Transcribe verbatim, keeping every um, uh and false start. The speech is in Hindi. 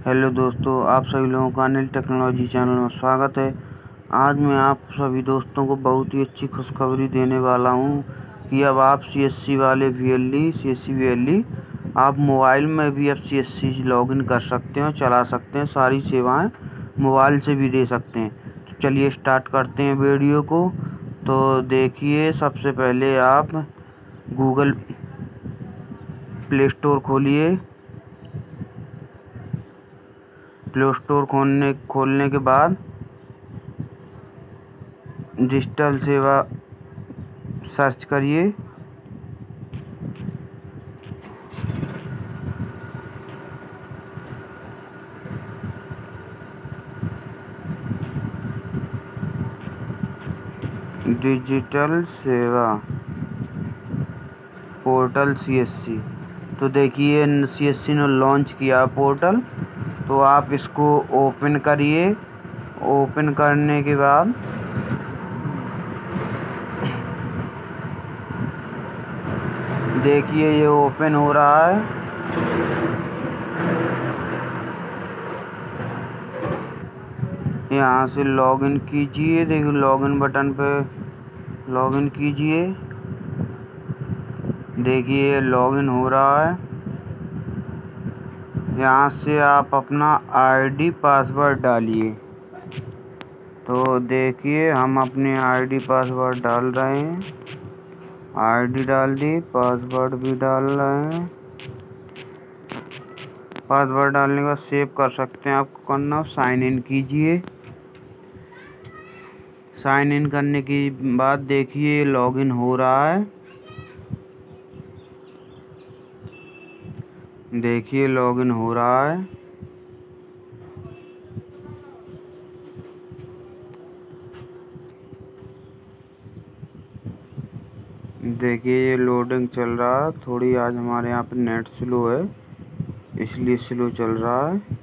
हेलो दोस्तों, आप सभी लोगों का अनिल टेक्नोलॉजी चैनल में स्वागत है। आज मैं आप सभी दोस्तों को बहुत ही अच्छी खुशखबरी देने वाला हूं कि अब आप सी एस सी वाले V L E C S C V L E आप मोबाइल में भी अब सी एस सी लॉगिन कर सकते हैं, चला सकते हैं, सारी सेवाएं मोबाइल से भी दे सकते हैं। तो चलिए स्टार्ट करते हैं वीडियो को। तो देखिए, सबसे पहले आप गूगल प्ले स्टोर खोलिए। प्ले स्टोर खोलने खोलने के बाद डिजिटल सेवा सर्च करिए। डिजिटल सेवा पोर्टल सी एस सी। तो देखिए, सी एस सी ने लॉन्च किया पोर्टल, तो आप इसको ओपन करिए। ओपन करने के बाद देखिए ये ओपन हो रहा है। यहाँ से लॉगिन कीजिए। देखिए लॉगिन बटन पे लॉगिन कीजिए। देखिए लॉगिन हो रहा है। यहाँ से आप अपना आईडी पासवर्ड डालिए। तो देखिए हम अपने आईडी पासवर्ड डाल रहे हैं। आईडी डाल दी, पासवर्ड भी डाल रहे हैं। पासवर्ड डालने के बाद सेव कर सकते हैं। आपको करना, साइन इन कीजिए। साइन इन करने के बाद देखिए लॉगिन हो रहा है। देखिए लॉगिन हो रहा है। देखिए ये लोडिंग चल रहा है। थोड़ी आज हमारे यहाँ पे नेट स्लो है, इसलिए स्लो चल रहा है।